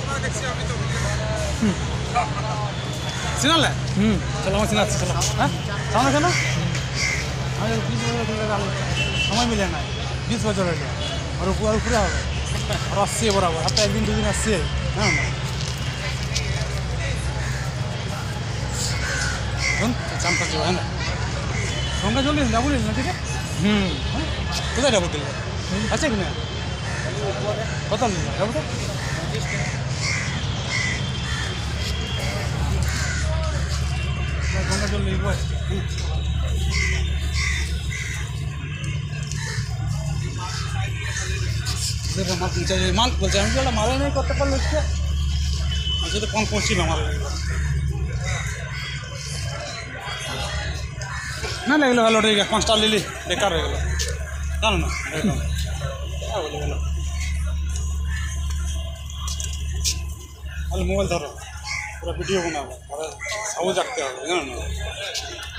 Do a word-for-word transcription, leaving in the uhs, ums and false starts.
চিনালে হুম চলো আমার চিনাচ্ছি চলো হ্যাঁ সামনে কেন আমি বিশ বছর সময় মিলে না বিশ বছর হইলে আর উপরে উপরে হবে আর আসছে বরাবর হাতে একদিন দুদিন আসছে হ্যাঁ চামটা চলো হ্যাঁ সঙ্গে চলিস না বলিস না ঠিক আছে হুম কোথায় যাবো দিলে আছে কি না কত নিল যাবো তো গঙ্গা জল নিব মাল বলছে আমি বললাম মালা নেই করতে পারলে হচ্ছে আমি তো কম করছিল আমার না লাগলো হলো ঠিক আছে পাঁচটা লিলি বেকার হয়ে গেলো জানো না বলে গেল তাহলে মোবাইল ধরো পুরো ভিডিও বানাবো সবুজ রাখতে হবে জানো না